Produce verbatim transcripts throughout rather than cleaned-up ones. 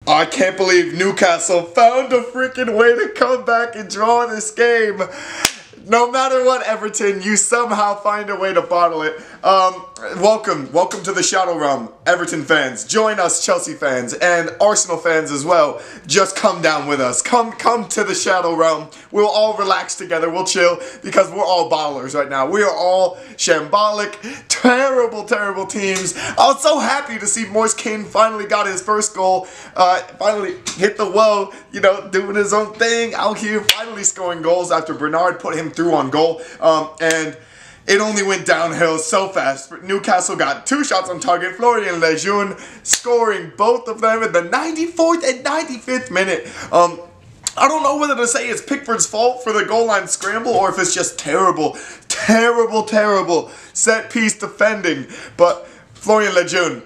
I can't believe Newcastle found a freaking way to come back and draw this game. No matter what, Everton, you somehow find a way to bottle it. Um, welcome, welcome to the Shadow Realm, Everton fans. Join us, Chelsea fans, and Arsenal fans as well. Just come down with us. Come, come to the Shadow Realm. We'll all relax together. We'll chill because we're all bottlers right now. We are all shambolic, terrible, terrible teams. I was so happy to see Moise Kean finally got his first goal. Uh, finally hit the wall, you know, doing his own thing out here, finally scoring goals after Bernard put him through on goal. Um, and it only went downhill so fast. Newcastle got two shots on target. Florian Lejeune scoring both of them in the ninety-fourth and ninety-fifth minute. Um, I don't know whether to say it's Pickford's fault for the goal line scramble or if it's just terrible, terrible, terrible set piece defending. But Florian Lejeune,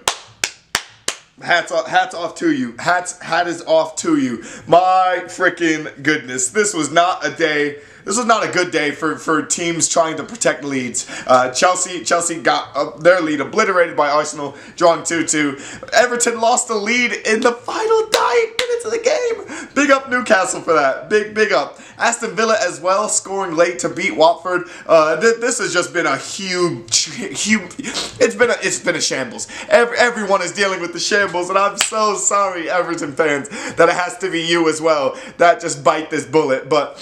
hats off, hats off to you. Hats, hat is off to you. My freaking goodness, this was not a day. This was not a good day for, for teams trying to protect leads. Uh, Chelsea Chelsea got uh, their lead obliterated by Arsenal, drawing two two. Everton lost the lead in the final dying minutes of the game. Big up Newcastle for that. Big, big up. Aston Villa as well, scoring late to beat Watford. Uh, th this has just been a huge, huge, it's been a, it's been a shambles. Every, everyone is dealing with the shambles, and I'm so sorry, Everton fans, that it has to be you as well that just bite this bullet, but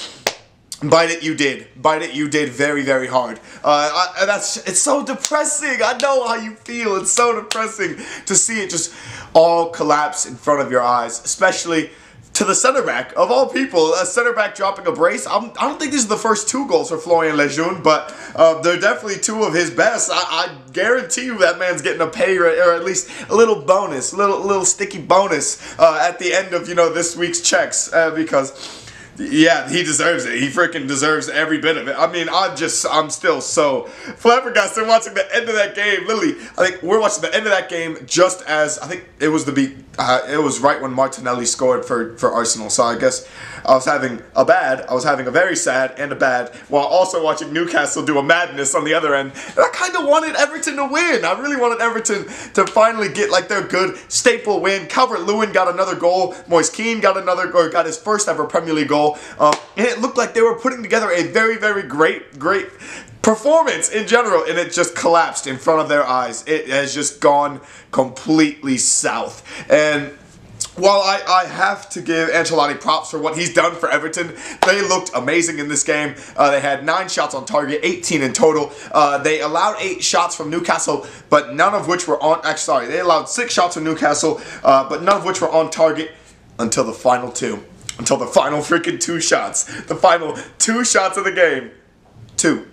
bite it, you did. Bite it, you did very, very hard. Uh, I, that's it's so depressing. I know how you feel. It's so depressing to see it just all collapse in front of your eyes, especially to the center back of all people. A center back dropping a brace. I'm, I don't think these are the first two goals for Florian Lejeune, but uh, they're definitely two of his best. I, I guarantee you that man's getting a pay rate, or at least a little bonus, little little sticky bonus uh, at the end of you know this week's checks uh, because. Yeah, he deserves it. He freaking deserves every bit of it. I mean, I'm just, I'm still so flabbergasted watching the end of that game. Literally, I think we're watching the end of that game just as, I think it was the beat, uh, it was right when Martinelli scored for, for Arsenal. So I guess I was having a bad, I was having a very sad and a bad, while also watching Newcastle do a madness on the other end. And I kind of wanted Everton to win. I really wanted Everton to finally get like their good staple win. Calvert-Lewin got another goal. Moise Kean got another, or got his first ever Premier League goal. Um, and it looked like they were putting together a very, very great, great performance in general, and it just collapsed in front of their eyes. It has just gone completely south. And while I, I have to give Ancelotti props for what he's done for Everton, they looked amazing in this game. Uh, they had nine shots on target, eighteen in total. Uh, they allowed eight shots from Newcastle, but none of which were on, actually, sorry, they allowed six shots from Newcastle, uh, but none of which were on target until the final two. Until the final freaking two shots. The final two shots of the game. Two.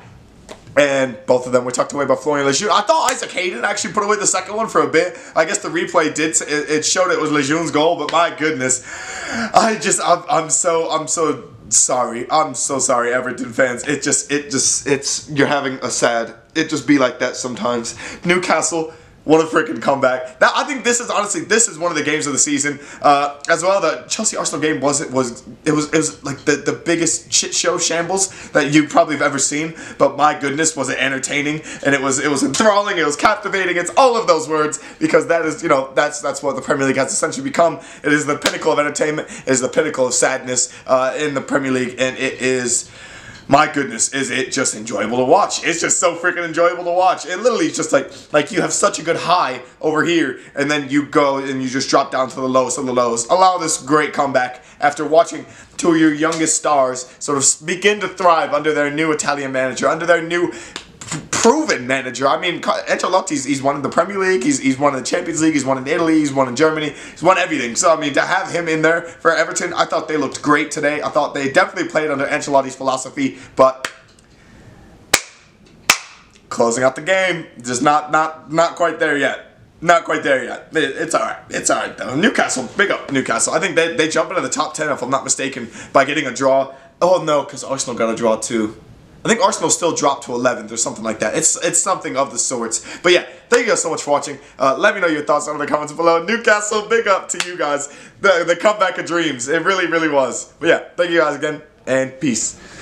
And both of them were tucked away by Florian Lejeune. I thought Isaac Hayden actually put away the second one for a bit. I guess the replay did, it showed it was Lejeune's goal, but my goodness. I just, I'm, I'm so, I'm so sorry. I'm so sorry, Everton fans. It just, it just, it's, you're having a sad, it just be like that sometimes. Newcastle, what a freaking comeback. Now, I think this is, honestly, this is one of the games of the season. Uh, as well, the Chelsea-Arsenal game was, it was, it was, it was like the, the biggest shit show shambles that you probably have ever seen. But my goodness, was it entertaining, and it was, it was enthralling, it was captivating. It's all of those words, because that is, you know, that's, that's what the Premier League has essentially become. It is the pinnacle of entertainment. It is the pinnacle of sadness uh, in the Premier League, and it is... My goodness, is it just enjoyable to watch. It's just so freaking enjoyable to watch. It literally is just like, like you have such a good high over here, and then you go and you just drop down to the lowest of the lows. Allow this great comeback after watching two of your youngest stars sort of begin to thrive under their new Italian manager, under their new proven manager. I mean, Ancelotti's, he's won in the Premier League, he's, he's won in the Champions League, he's won in Italy, he's won in Germany, he's won everything. So, I mean, to have him in there for Everton, I thought they looked great today. I thought they definitely played under Ancelotti's philosophy, but closing out the game, just not, not, not quite there yet. Not quite there yet. It, it's alright. It's alright, though. Newcastle, big up Newcastle. I think they, they jump into the top ten, if I'm not mistaken, by getting a draw. Oh, no, because Arsenal got a draw, too. I think Arsenal still dropped to eleventh or something like that. It's it's something of the sorts. But yeah, thank you guys so much for watching. Uh, let me know your thoughts in the comments below. Newcastle, big up to you guys. The, the comeback of dreams. It really, really was. But yeah, thank you guys again, and peace.